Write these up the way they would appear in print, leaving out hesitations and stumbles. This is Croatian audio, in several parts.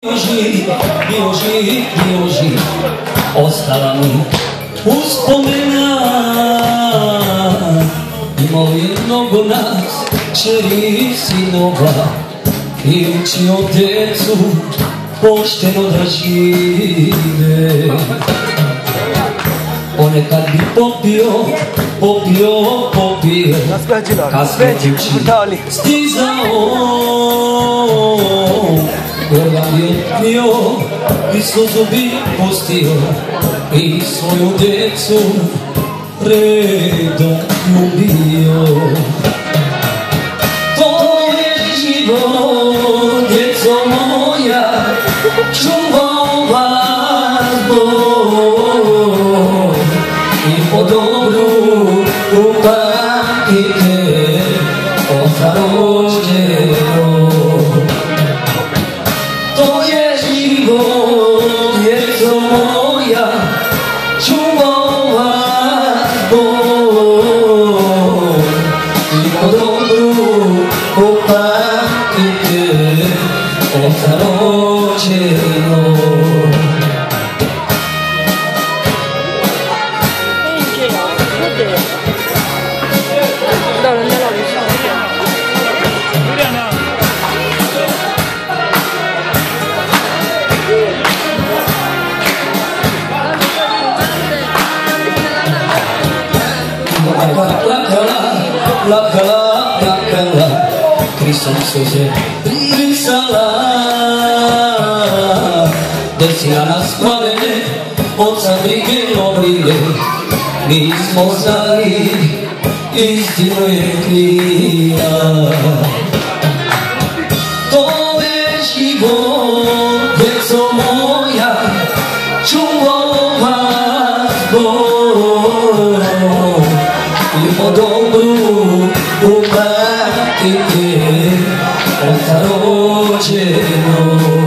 Bio živ, ostala mi uspomena. Imao je mnogo nas, čeri sinova, i učio djecu pošteno da žive. Ponekad bi popio, kad svećući stizao, koga bi otpio i suzu bi pustio i svoju djecu redom ljubio. To je život, djeco moja, čuvao vas Bog i po dobru upamtite o starođeno. To je život, djeco moja, čuvao vas Bog i po dobru upamtite o starođeno. Plakala, krisom suze prisala, desila nas plavene, oca brige obrile, mi smo znali, istinu je krila. To je život, djeco moja, čuvao vas Bog i po dobru upamtite o starođeno.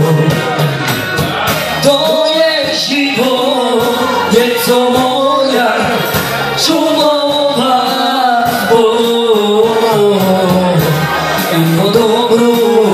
To je život, djeco moja, čuvao vas Bog i po dobru